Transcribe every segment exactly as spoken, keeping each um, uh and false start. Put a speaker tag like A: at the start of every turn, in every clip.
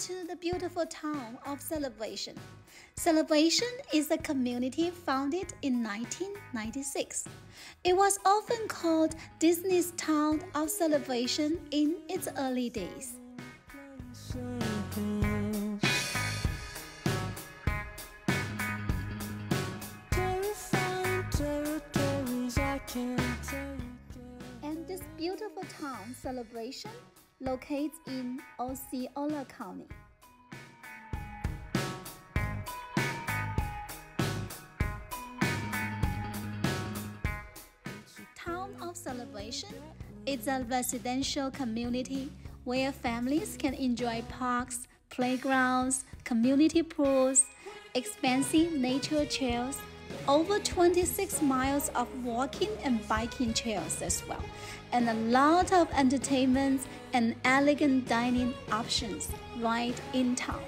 A: to the beautiful town of Celebration. Celebration is a community founded in nineteen ninety-six. It was often called Disney's Town of Celebration in its early days. And this beautiful town, Celebration, locates in Osceola County. Town of Celebration is a residential community where families can enjoy parks, playgrounds, community pools, expansive nature trails, over twenty-six miles of walking and biking trails as well, and a lot of entertainment and elegant dining options right in town.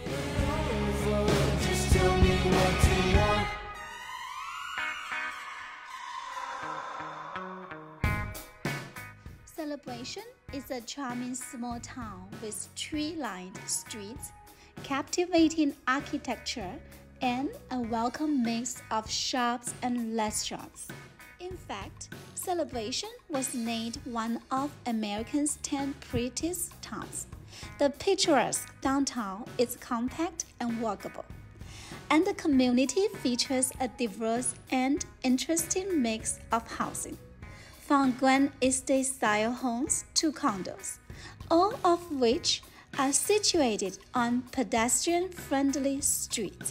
A: Celebration is a charming small town with tree-lined streets, captivating architecture, and a welcome mix of shops and restaurants. In fact, Celebration was named one of America's ten prettiest towns. The picturesque downtown is compact and walkable, and the community features a diverse and interesting mix of housing, from grand estate-style homes to condos, all of which are situated on pedestrian-friendly streets.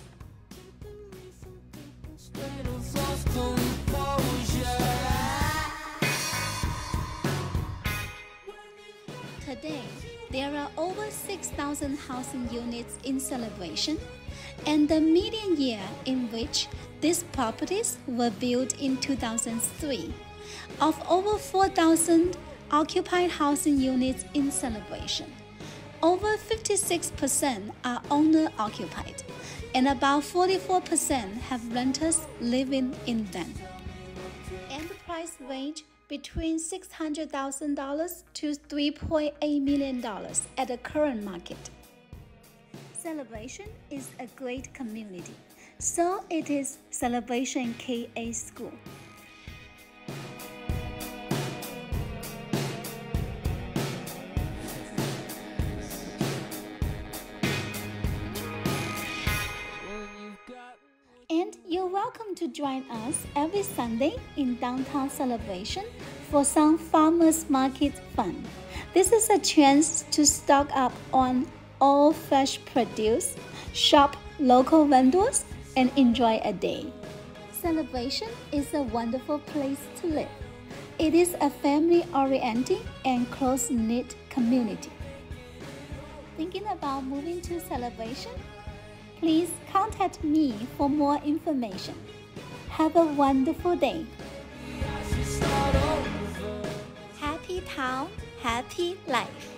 A: Today, there are over six thousand housing units in Celebration, and the median year in which these properties were built in two thousand three. Of over four thousand occupied housing units in Celebration, over fifty-six percent are owner-occupied, and about forty-four percent have renters living in them. And the price range between six hundred thousand dollars to three point eight million dollars at the current market. Celebration is a great community, so it is Celebration K A School. And you're welcome to join us every Sunday in downtown Celebration for some farmers market fun. This is a chance to stock up on all fresh produce, shop local vendors, and enjoy a day. Celebration is a wonderful place to live. It is a family-oriented and close-knit community. Thinking about moving to Celebration? Please contact me for more information. Have a wonderful day. Happy town, happy life.